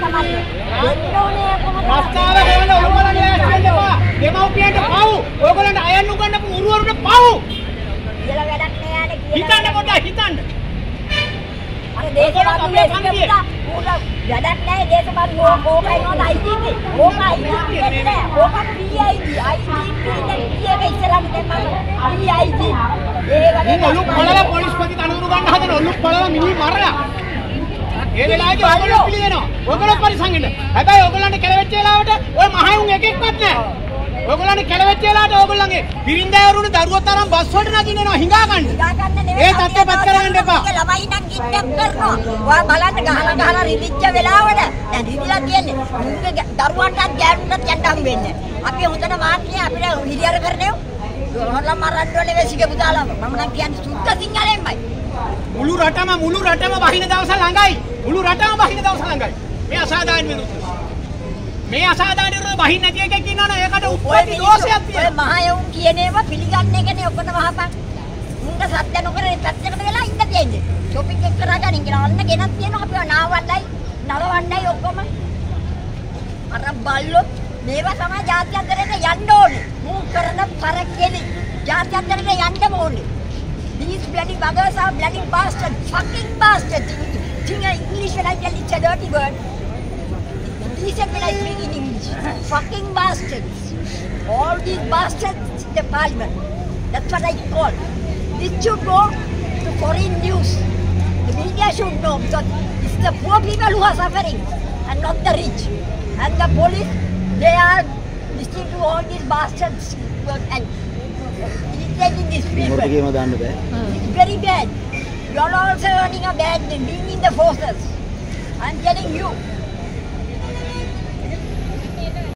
රස්තාව ගෙවල ඔයගොල්ලන්ට ඇස්ටෙන්න එපා. දෙමව්පියන්ට පව්. ඔයගොල්ලන්ට අයන්න උගන්නපු උරුවරුන්ට පව්. කියලා වැඩක් නෑ යානේ කියලා. හිතන්න පොඩ්ඩක් හිතන්න. අර දේශපාලනේ වැඩක් නෑ දේශපාලනේ ඕකයි නෝන IDP. ඕකයි නෑ. ඕක PID. IDP දැන් PID ඉස්සරහට දෙන්න PID. ඒ වගේ ඔලු පළල පොලිස්පති තනතුරු ගන්න හදන ඔලු පළල මිනි මරලා. ඒ වෙලාවේදී ඔයගොල්ලෝ පිළිගෙනවා. ඔයගොල්ලෝ පරිසං වෙන්න. හැබැයි ඔයගොල්ලන්ට කෙලවෙච්ච වෙලාවට ඔය මහයුන් එකෙක්වත් නැහැ. ඔයගොල්ලන්ට කෙලවෙච්ච වෙලාවට ඔයගොල්ලන්ගේ බිරින්දෑවරුන්ට දරුවෝ තරම් බස් වලට නගින්න එනවා හිඟා ගන්න. ඒ තත්ත්වය පත් කරගන්න එපා. ළමයි නම් කිඩ්නැප් කරනවා. ඔයා බලන්න ගහලා රිදිච්ච වෙලාවට දැන් රිදිලා කියන්නේ. මුංගේ දරුවන්ටත් ගෑනුන්ටත් යන්න හම් වෙන්නේ. අපි හොඳට මාත්‍රිය අපිට හිරියර කරන්නේ. ඔයාලා මරන්න ඕනේ වෙසිගේ පුතාලා. මම නම් කියන්නේ සුද්ධ සිංහලෙන්මයි. මුළු රටම වහින දවස ළඟයි. මුළු රටම වහින දවස ළඟයි. මේ අසාධාරණ වෙනුත්. මේ අසාධාරණ විරුද්ධ වහින්න නැති එකෙක් ඉන්නවනේ ඒකට උප්පත්ති දෝෂයක් තියෙනවා. ඔය මහයවුන් කියන ඒවා පිළිගන්නේ කනේ ඔක්කොම වහපන්. මුංග සත්‍ය නොකර පැත්තකට වෙලා ඉන්න තියෙන්නේ. shopping එක කරගනින් කියලා අන්න ගෙනත් තියෙනවා අපිව නාවන්නයි නලවන්නයි ඔක්කොම. අර බල්ලොත් මේවා තමයි ජාත්‍යන්තරයට යන්න ඕනේ. මූ කරන පරක්කෙලි ජාත්‍යන්තරයට යන්න ඕනේ. These bloody buggers are bloody bastards, fucking bastards. In English when I tell it's a dirty word. Decent when I speak in English. Fucking bastards. All these bastards in the parliament. That's what I call. This should go to foreign news. The media should know because it's the poor people who are suffering and not the rich. And the police, they are listening to all these bastards and irritating these people. It's very bad. You are also earning a bad name, being in the forces. I'm telling you.